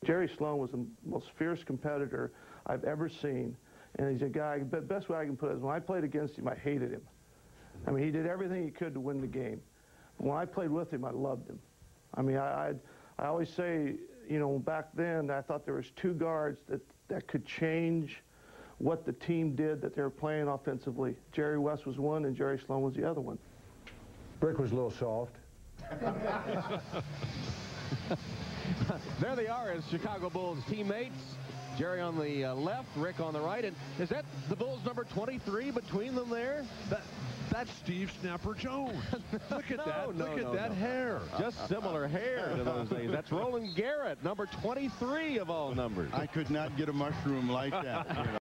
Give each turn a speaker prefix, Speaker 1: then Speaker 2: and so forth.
Speaker 1: Jerry Sloan was the most fierce competitor I've ever seen. And he's a guy, the best way I can put it is when I played against him, I hated him. I mean, he did everything he could to win the game. When I played with him, I loved him. I mean, I always say, you know, back then, I thought there was two guards that could change what the team did that they were playing offensively. Jerry West was one, and Jerry Sloan was the other one.
Speaker 2: Brick was a little soft.
Speaker 3: There they are as Chicago Bulls teammates. Jerry on the left, Rick on the right. And is that the Bulls number 23 between them there?
Speaker 4: That's Steve Snapper Jones. Look at that. Look at that hair.
Speaker 3: Just similar hair to those days. That's Roland Garrett, number 23 of all numbers.
Speaker 5: I could not get a mushroom like that.